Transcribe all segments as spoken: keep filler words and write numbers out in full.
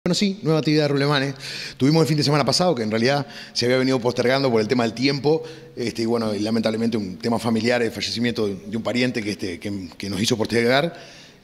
Bueno, sí, nueva actividad de Rulemanes. Tuvimos el fin de semana pasado, que en realidad se había venido postergando por el tema del tiempo, este, y bueno, y lamentablemente un tema familiar, el fallecimiento de un pariente que, este, que, que nos hizo postergar.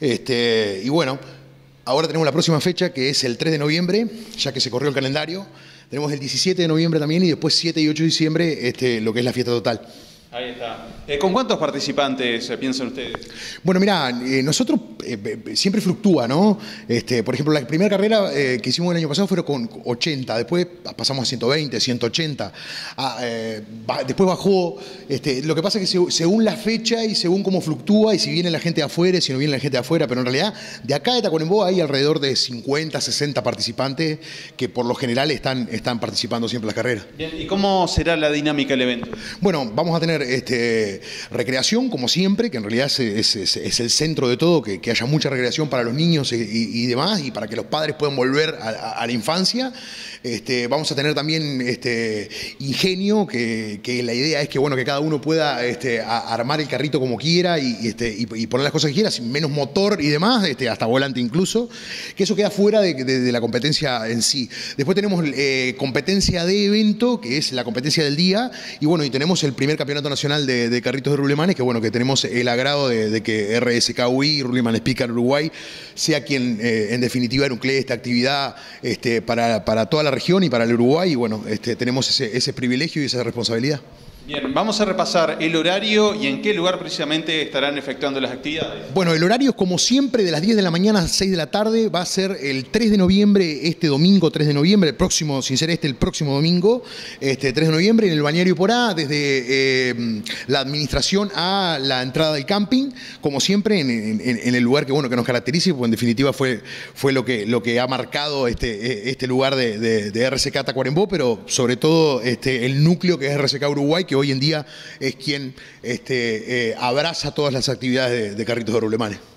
Este, y bueno, ahora tenemos la próxima fecha, que es el tres de noviembre, ya que se corrió el calendario. Tenemos el diecisiete de noviembre también y después siete y ocho de diciembre, este, lo que es la fiesta total. Ahí está. Eh, ¿Con cuántos participantes eh, piensan ustedes? Bueno, mirá, eh, nosotros eh, siempre fluctúa, ¿no? Este, por ejemplo, la primera carrera eh, que hicimos el año pasado fueron con ochenta, después pasamos a ciento veinte, ciento ochenta, ah, eh, ba después bajó. Este, lo que pasa es que se, según la fecha y según cómo fluctúa, y si viene la gente de afuera, y si no viene la gente de afuera, pero en realidad de acá de Tacuarembó hay alrededor de cincuenta, sesenta participantes que por lo general están, están participando siempre en las carreras. Bien, ¿y cómo será la dinámica del evento? Bueno, vamos a tener este, recreación, como siempre, que en realidad es, es, es, es el centro de todo, que, que haya mucha recreación para los niños y, y, y demás, y para que los padres puedan volver a, a, a la infancia. Este, vamos a tener también este, ingenio, que, que la idea es que, bueno, que cada uno pueda este, a, armar el carrito como quiera y, este, y, y poner las cosas que quiera, sin menos motor y demás, este, hasta volante incluso, que eso queda fuera de, de, de la competencia en sí. Después tenemos eh, competencia de evento, que es la competencia del día, y bueno, y tenemos el primer campeonato nacional de, de carritos de Rulemanes, que bueno, que tenemos el agrado de, de que R S K U I, Ruleman Speaker Uruguay, sea quien eh, en definitiva nuclee esta actividad este, para, para toda la región y para el Uruguay, y bueno, este, tenemos ese, ese privilegio y esa responsabilidad. Bien, vamos a repasar el horario y en qué lugar precisamente estarán efectuando las actividades. Bueno, el horario es como siempre, de las diez de la mañana a las seis de la tarde, va a ser el tres de noviembre, este domingo tres de noviembre, el próximo, sin ser este, el próximo domingo, este tres de noviembre, en el Balneario Porá, desde eh, la administración a la entrada del camping, como siempre, en, en, en el lugar que, bueno, que nos caracteriza, porque en definitiva fue, fue lo, que, lo que ha marcado este, este lugar de, de, de R S K Tacuarembó, pero sobre todo este, el núcleo que es R S K Uruguay, que hoy en día es quien este, eh, abraza todas las actividades de, de carritos de Rulemanes.